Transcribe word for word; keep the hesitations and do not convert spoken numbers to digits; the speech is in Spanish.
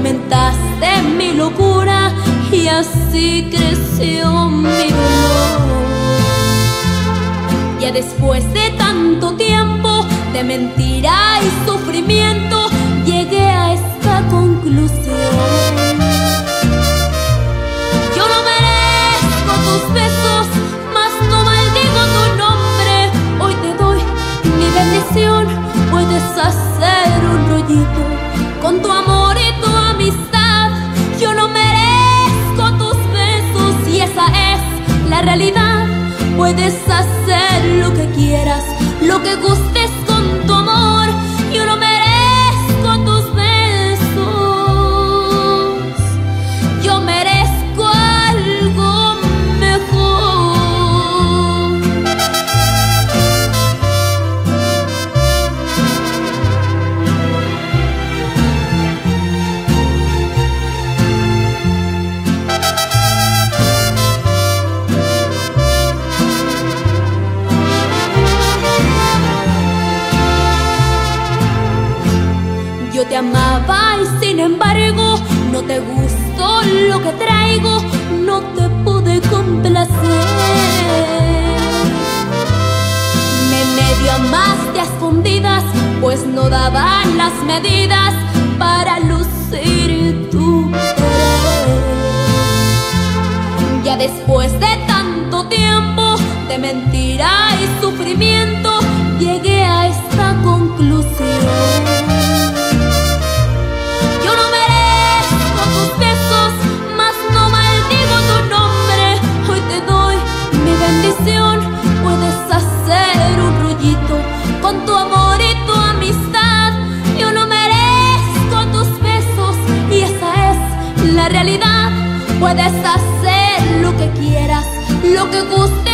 alimentaste mi locura y así creció mi dolor. Ya después de tanto tiempo de mentira y sufrimiento, llegué a esta conclusión: yo no merezco tus besos, mas no maldigo tu nombre. Hoy te doy mi bendición, puedes hacer un rollito con tu amor y tu amistad. Yo no merezco tus besos y esa es la realidad. Puedes hacer lo que quieras, lo que gustes con tu amor. Yo no merezco tus besos, yo merezco algo mejor. Yo te amaba y sin embargo no te gustó lo que traigo, no te pude complacer. Me medio amaste a escondidas, pues no daban las medidas para lucir tu querer. Ya después de tanto tiempo de mentira y sufrimiento, llegué a esta conclusión: puedes hacer un rollito con tu amor y tu amistad. Yo no merezco tus besos y esa es la realidad. Puedes hacer lo que quieras, lo que gustes